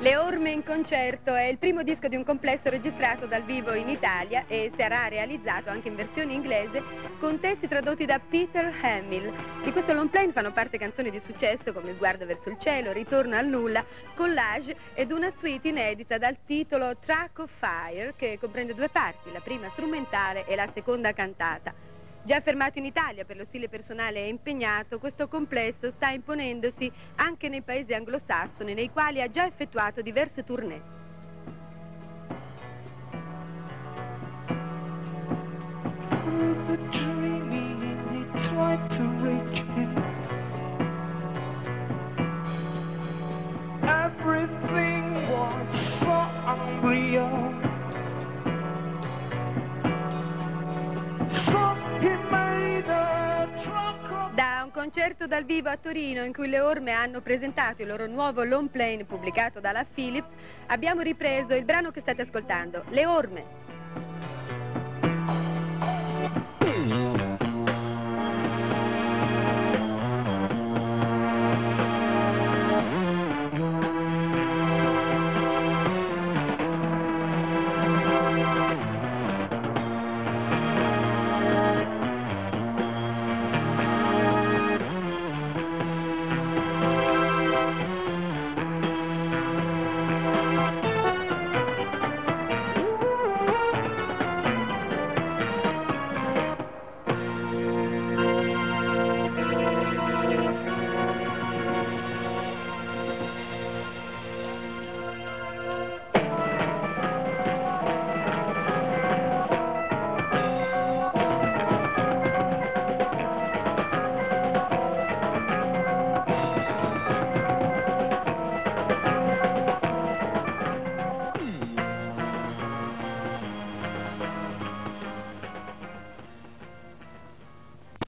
Le Orme in concerto è il primo disco di un complesso registrato dal vivo in Italia e sarà realizzato anche in versione inglese con testi tradotti da Peter Hamill. Di questo long play fanno parte canzoni di successo come Sguardo verso il cielo, Ritorno al nulla, Collage ed una suite inedita dal titolo Track of Fire che comprende due parti, la prima strumentale e la seconda cantata. Già affermato in Italia per lo stile personale e impegnato, questo complesso sta imponendosi anche nei paesi anglosassoni, nei quali ha già effettuato diverse tournée. Da un concerto dal vivo a Torino in cui le Orme hanno presentato il loro nuovo long play pubblicato dalla Philips, abbiamo ripreso il brano che state ascoltando, Le Orme.